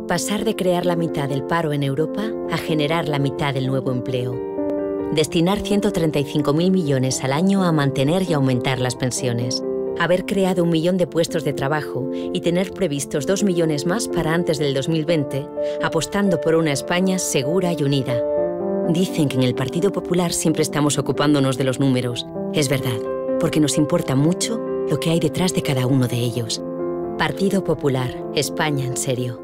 Pasar de crear la mitad del paro en Europa a generar la mitad del nuevo empleo. Destinar 135.000 millones al año a mantener y aumentar las pensiones. Haber creado 1 millón de puestos de trabajo y tener previstos 2 millones más para antes del 2020, apostando por una España segura y unida. Dicen que en el Partido Popular siempre estamos ocupándonos de los números. Es verdad, porque nos importa mucho lo que hay detrás de cada uno de ellos. Partido Popular, España en serio.